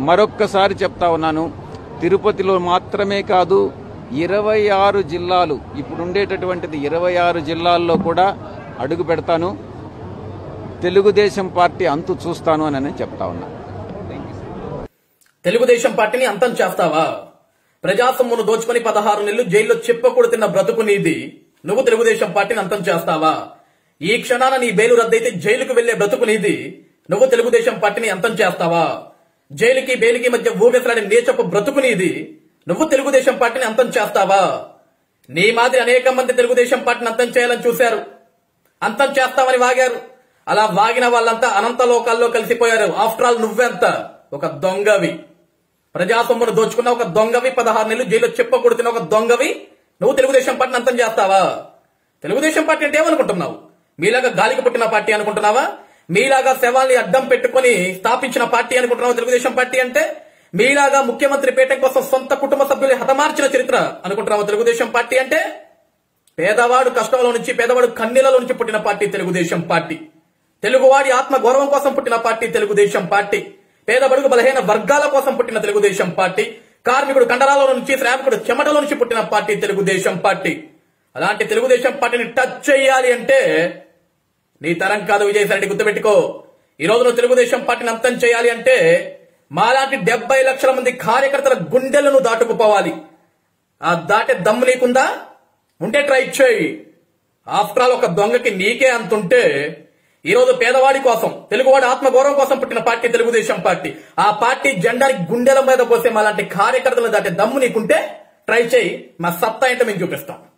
మరొక్కసారి చెప్తా ఉన్నాను, తిరుపతిలో మాత్రమే కాదు 26 జిల్లాలు, ఇప్పుడుండేటటువంటిది 26 జిల్లాల్లో కూడా అడుగు పెడతాను. తెలుగుదేశం పార్టీ అంతు చూస్తాను అని చెప్తా ఉన్నా. తెలుగుదేశం పార్టీని అంతం చేస్తావా? ప్రజాసొమ్మును దోచుకుని 16 నెలలు జైల్లో చెప్పకూడతిన్న బ్రతుకు నీది. నువ్వు తెలుగుదేశం పార్టీని అంతం చేస్తావా? ఈ క్షణాన నీ బెయిలు రద్దయితే జైలుకు వెళ్లే బ్రతుకు నీది. నువ్వు తెలుగుదేశం పార్టీని అంతం చేస్తావా? జైలుకి బెయిలుకి మధ్య ఊగెసలాడే నీచపు బ్రతుకు నీది. నువ్వు తెలుగుదేశం పార్టీని అంతం చేస్తావా? నీ మాదిరి అనేక మంది తెలుగుదేశం పార్టీని అంతం చేయాలని చూశారు, అంతం చేస్తామని వాగారు. అలా వాగిన వాళ్ళంతా అనంత లోకాల్లో కలిసిపోయారు. ఆఫ్టర్ ఆల్ నువ్వెంత ఒక దొంగవి, ప్రజాసొమ్మును దోచుకున్న ఒక దొంగవి, 16 నెలలు జైల్లో చెప్పకూడతిన ఒక దొంగవి. నువ్వు తెలుగుదేశం పార్టీని అంతం చేస్తావా? తెలుగుదేశం పార్టీ అంటే ఏమనుకుంటున్నావు? మీలాగా గాలికి పుట్టిన పార్టీ అనుకుంటున్నావా? మీలాగా శవాల్ని అడ్డం పెట్టుకుని స్థాపించిన పార్టీ అనుకుంటున్నావా తెలుగుదేశం పార్టీ అంటే? మీలాగా ముఖ్యమంత్రి పీఠం కోసం సొంత కుటుంబ సభ్యులు హతమార్చిన చరిత్ర అనుకుంటున్నావా తెలుగుదేశం పార్టీ అంటే? పేదవాడు కష్టంలో నుంచి, పేదవాడు కన్నీళ్లలో నుంచి పుట్టిన పార్టీ తెలుగుదేశం పార్టీ. తెలుగువాడి ఆత్మ గౌరవం కోసం పుట్టిన పార్టీ తెలుగుదేశం పార్టీ. పేదబడుగు బలహీన వర్గాల కోసం పుట్టిన తెలుగుదేశం పార్టీ. కార్మికుడు కండరాల నుంచి, శ్రామికుడు చెమటలో నుంచి పుట్టిన పార్టీ తెలుగుదేశం పార్టీ. అలాంటి తెలుగుదేశం పార్టీని టచ్ చేయాలి అంటే నీ తరం కాదు విజయసాయి రెడ్డి, గుర్తుపెట్టుకో. ఈ రోజు నువ్వు తెలుగుదేశం పార్టీని అంతం చేయాలి అంటే మాలాంటి 70 లక్షల మంది కార్యకర్తల గుండెలను దాటుకుపోవాలి. ఆ దాటే దమ్ము నీకుందా? ఉంటే ట్రై చేయి. ఆఫ్టర్ ఆల్ ఒక దొంగకి నీకే అంతుంటే, ఈ రోజు పేదవాడి కోసం, తెలుగువాడి ఆత్మగౌరవం కోసం పుట్టిన పార్టీ తెలుగుదేశం పార్టీ. ఆ పార్టీ జెండాని గుండెల మీద పోసే మాలాంటి కార్యకర్తలు దాటే దమ్ము నీకుంటే ట్రై చేయి. మా సత్తా ఏంటో మేము చూపిస్తాం.